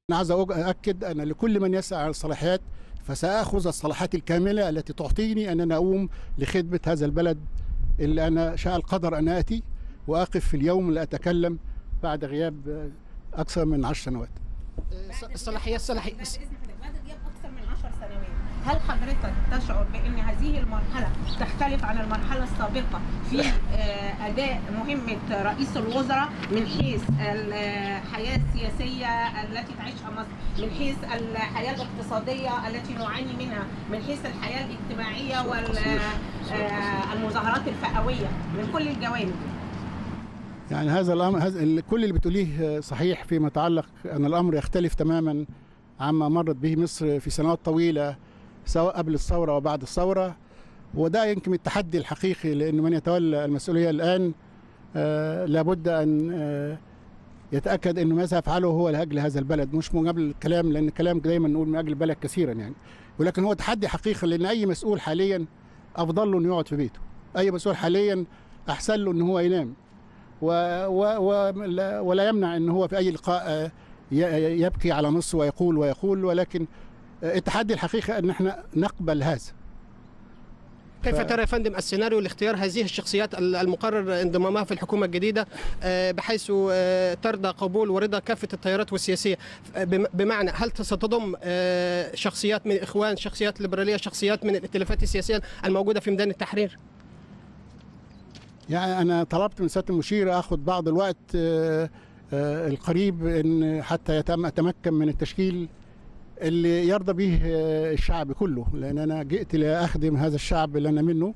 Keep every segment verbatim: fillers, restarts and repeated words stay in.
أنا عايز أؤكد أن لكل من يسعى على الصلاحيات فسأخذ الصلاحات الكاملة التي تعطيني أن أنا أقوم لخدمة هذا البلد اللي أنا شاء القدر أن آتي وأقف في اليوم اللي أتكلم بعد غياب أكثر من عشر سنوات. الصلاحيات صلاحية بعد غياب أكثر من عشر سنوات، هل حضرتك تشعر بأن هذه المرحلة تختلف عن المرحلة السابقة في أداء مهمة رئيس الوزراء من حيث الحياة السياسية التي تعيشها مصر، من حيث الحياة الاقتصادية التي نعاني منها، من حيث الحياة الاجتماعية والمظاهرات الفئوية من كل الجوانب؟ يعني هذا الأمر، هذا كل اللي بتقوليه صحيح فيما يتعلق أن الأمر يختلف تماما عما مرت به مصر في سنوات طويلة سواء قبل الثورة وبعد الثورة، وده يمكن التحدي الحقيقي، لأن من يتولى المسؤولية الآن آه لابد أن آه يتأكد أنه ماذا يفعله هو لأجل هذا البلد، مش من قبل الكلام، لأن الكلام دايما نقول من أجل البلد كثيرا يعني، ولكن هو تحدي حقيقي، لأن أي مسؤول حاليا أفضل له أنه يقعد في بيته، أي مسؤول حاليا أحسن له أنه هو ينام، و و و ولا يمنع أنه هو في أي لقاء يبكي على مصر ويقول ويقول، ولكن التحدي الحقيقي أن احنا نقبل هذا. كيف ترى يا فندم السيناريو لاختيار هذه الشخصيات المقرر انضمامها في الحكومة الجديدة بحيث ترضى قبول ورضا كافة التيارات والسياسية؟ بمعنى هل ستضم شخصيات من الإخوان، شخصيات ليبرالية، شخصيات من الائتلافات السياسية الموجودة في ميدان التحرير؟ يعني أنا طلبت من سيادة المشير أخذ بعض الوقت القريب إن حتى أتمكن من التشكيل اللي يرضى به الشعب كله، لأن أنا جئت لأخدم هذا الشعب اللي أنا منه.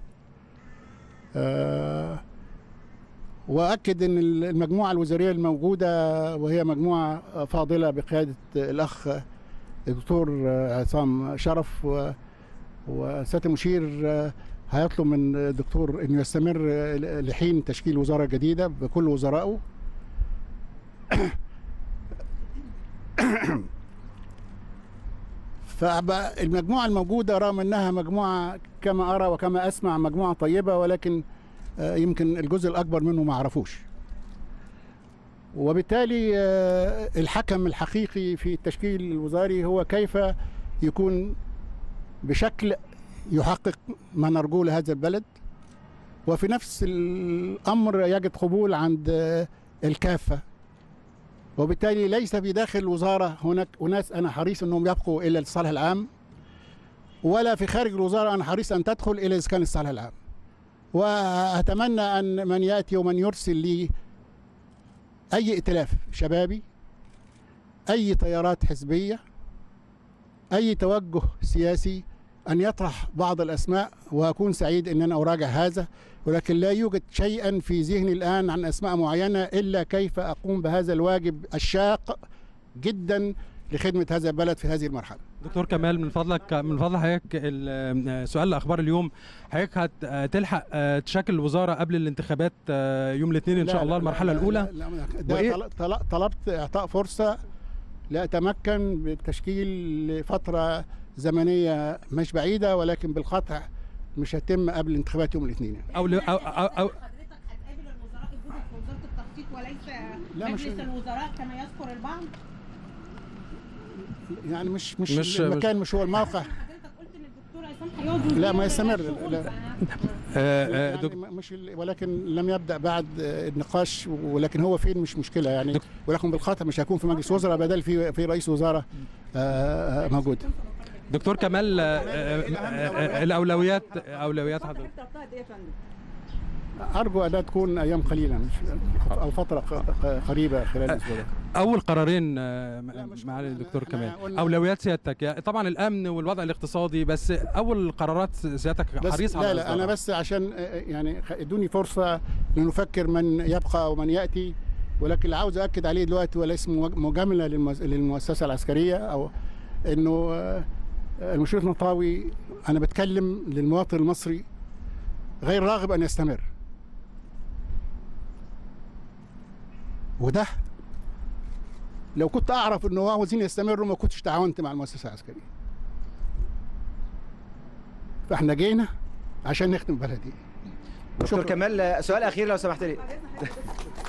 أه وأكد أن المجموعة الوزارية الموجودة وهي مجموعة فاضلة بقيادة الأخ الدكتور عصام شرف، وسيادة المشير هيطلب من الدكتور أنه يستمر لحين تشكيل وزارة جديدة بكل وزرائه. فالمجموعة الموجودة رغم أنها مجموعة كما أرى وكما أسمع مجموعة طيبة، ولكن يمكن الجزء الأكبر منه ما عرفوش، وبالتالي الحكم الحقيقي في التشكيل الوزاري هو كيف يكون بشكل يحقق ما نرجوه لهذا البلد، وفي نفس الأمر يجد قبول عند الكافة، وبالتالي ليس في داخل الوزارة هناك أناس أنا حريص أنهم يبقوا إلى الصالح العام، ولا في خارج الوزارة أنا حريص أن تدخل إلى إذا كان الصالح العام. وأتمنى أن من يأتي ومن يرسل لي أي ائتلاف شبابي، أي تيارات حزبية، أي توجه سياسي أن يطرح بعض الأسماء، وأكون سعيد أن أنا أراجع هذا، ولكن لا يوجد شيئا في ذهني الآن عن أسماء معينة إلا كيف أقوم بهذا الواجب الشاق جدا لخدمة هذا البلد في هذه المرحلة. دكتور كمال، من فضلك من فضل حضرتك سؤال لأخبار اليوم، حضرتك هتلحق تشكل الوزارة قبل الانتخابات يوم الاثنين إن شاء الله المرحلة الأولى؟ لا لا لا ده طلبت إعطاء فرصة لأتمكن بالتشكيل لفترة زمنية مش بعيدة، ولكن بالقطع مش هتم قبل انتخابات يوم الاثنين يعني. أو أو أو, أو حضرتك هتقابل الوزراء الجدد في وزارة التخطيط وليس مجلس الوزراء كما يذكر البعض؟ يعني مش مش, مش المكان مش, مش هو الموقع. حضرتك قلت ان الدكتور عصام هيقعد لا ما يستمر لا يعني مش، ولكن لم يبدأ بعد النقاش، ولكن هو فين مش مشكلة يعني، ولكن بالقطع مش هيكون في مجلس وزراء بدل في في رئيس وزراء موجود. دكتور كمال، الأولويات أولويات حضرتك أرجو أن تكون أيام قليلة أو فترة قريبة خلال الأسبوع. أول قرارين معالي الدكتور كمال، أولويات سيادتك طبعا الأمن والوضع الاقتصادي، بس أول قرارات سيادتك حريص على؟ لا لا أنا بس عشان يعني ادوني فرصة لنفكر من يبقى ومن يأتي، ولكن اللي عاوز أؤكد عليه دلوقتي وليس مجاملة للمؤسسة العسكرية أو إنه المشير نطاوي، أنا بتكلم للمواطن المصري غير راغب أن يستمر، وده لو كنت أعرف إنه عاوزين يستمروا ما كنتش تعاونت مع المؤسسة العسكرية. فإحنا جينا عشان نخدم بلدي. دكتور كمال، سؤال أخير لو سمحت لي.